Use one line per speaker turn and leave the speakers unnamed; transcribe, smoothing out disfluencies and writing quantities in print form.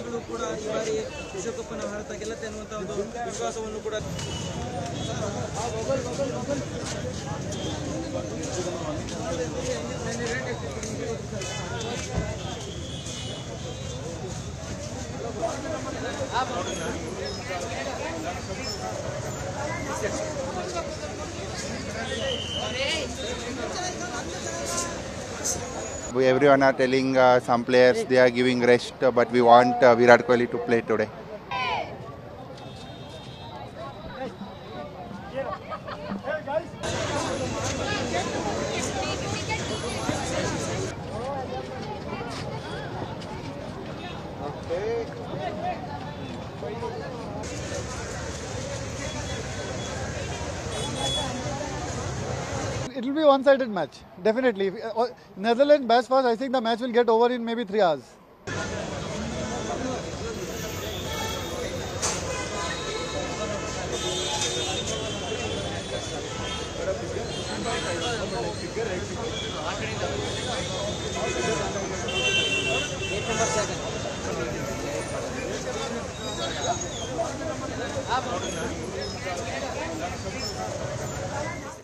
ತಂಡಗಳು ಕೂಡ ಈ ಬಾರಿ ವಿಶ್ವಕಪ್ ಅನ್ನು ಭಾರತ ಗೆಲ್ಲುತ್ತೆ ಅನ್ನುವಂಥ ಒಂದು ವಿಶ್ವಾಸವನ್ನು ಕೂಡ
Everyone are telling some players they are giving rest, but we want Virat Kohli to play today.
It will be a one-sided match, definitely. If Netherlands bats fast, I think the match will get over in maybe 3 hours.